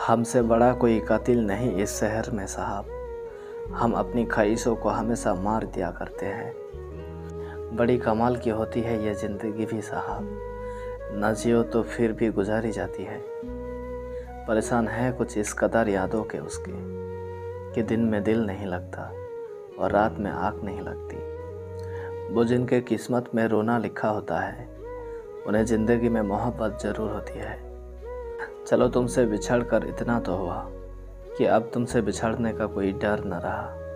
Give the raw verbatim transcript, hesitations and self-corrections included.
हमसे बड़ा कोई कातिल नहीं इस शहर में साहब, हम अपनी ख्वाहिशों को हमेशा मार दिया करते हैं। बड़ी कमाल की होती है ये ज़िंदगी भी साहब, न जियो तो फिर भी गुजारी जाती है। परेशान है कुछ इस कदर यादों के उसके, कि दिन में दिल नहीं लगता और रात में आँख नहीं लगती। वो जिनके किस्मत में रोना लिखा होता है, उन्हें ज़िंदगी में मोहब्बत ज़रूर होती है। चलो तुमसे बिछड़ कर इतना तो हुआ कि अब तुमसे बिछड़ने का कोई डर न रहा।